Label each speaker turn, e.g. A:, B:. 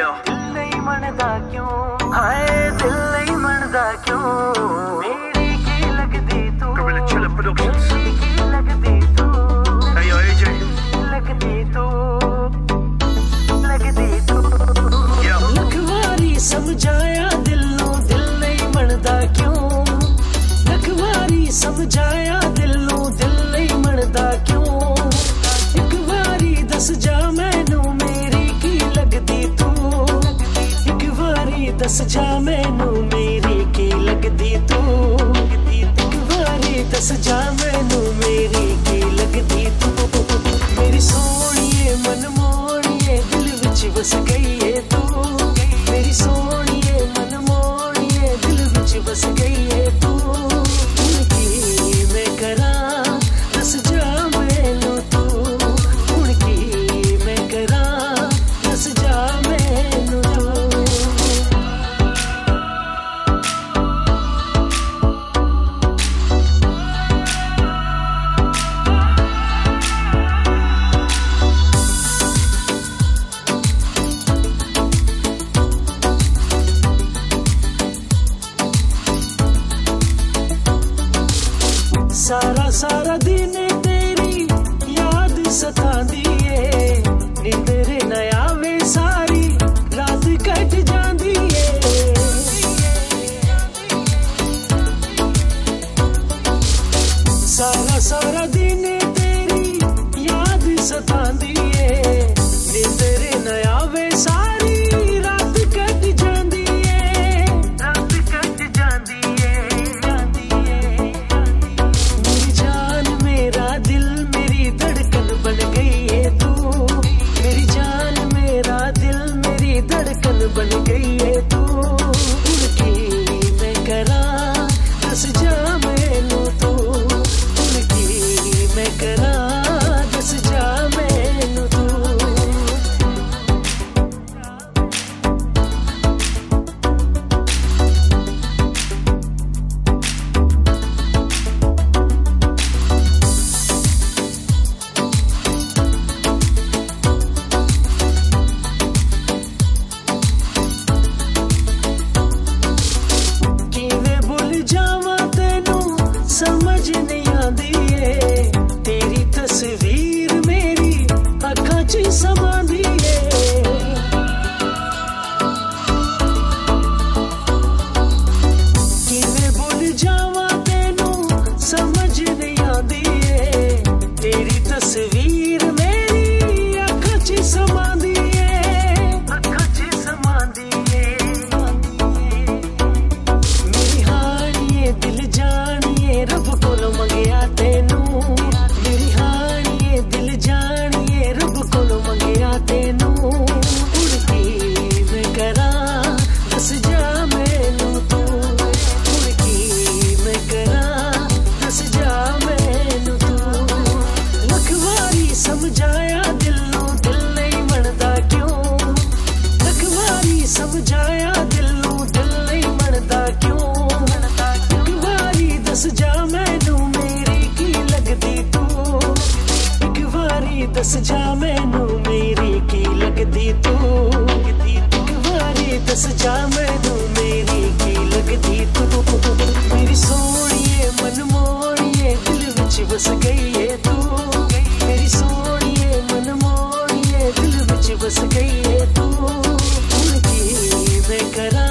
A: दिल नहीं मनदा क्यों, हाय दिल नहीं मनदा क्यों, मेरी की लगदी तू, मेरी की लगदी तू, लगदी तू, लगदी तू। लख वारी समझाया दिलों दिल नहीं मनदा क्यों, लख वारी समझाया दिलों दिल नहीं मनदा क्यों, एक वारी दस जा मैनू मेरी की लगदी तू, एक वारी दस जा मैनू मेरी की लगदी तू, एक वारी दस जा मैनू मेरी की लगदी तू। मेरी सोहणीए मन मोहणीए दिल विच बस गई है तू, मेरी सोहणीए मन मोहणीए दिल विच बस गई है तू। हुण की मैं करां दस जा मैनू तू, हुण की मैं करां दस जा मैनू तू। सारा सारा दिन तेरी याद सतांदी है, नींदर न आवे सारी रात कट जांदी है। सारा सारा दिन तेरी याद सतांदी है, नींदर न आवे सारी रात कट जांदी है, रात कट जांदी है, जांदी है। मेरी जान मेरा दिल मेरी धड़कन बन गई है तू, मेरी जान मेरा दिल मेरी धड़कन बन गई है तू। उनकी मैं करां दस जा मैनू तू, उनकी मैं करां दस जा मैनू तू। किवें भुल जावां तैनू समझ नहीं आंदी है, तेरी तस्वीर मेरी अखां च समांदी है। किवें भुल जावां तैनू समझ नहीं आंदी है, तेरी तस्वीर मेरी अखां च समांदी है, अखां च समांदी है। मेरी हानिए दिल जानिए रब कोलों मंगिया तेनू, मेरी हानिए दिल जानिए रब कोलों मंगिया तेनू। उड़की मैं करां दस जा मैनू तू, उड़की मैं करां दस जा मैनू तू। लख वारी समझाया दिलों दिल नहीं मनदा क्यों, लख वारी समझाया दिलों दिल नहीं मनदा क्यों, एक वारी दस जा मैनू मेरी की लगदी तू, एक वारी दस जा मैनू मेरी की लगदी तू, एक वारी दस जा मैनू मेरी की लगदी तू। मेरी सोहणीए मन मोहणीए दिल विच बस गई है तू, मेरी सोहणीए मन मोहणीए दिल विच बस गई है तू। हुण की मैं करां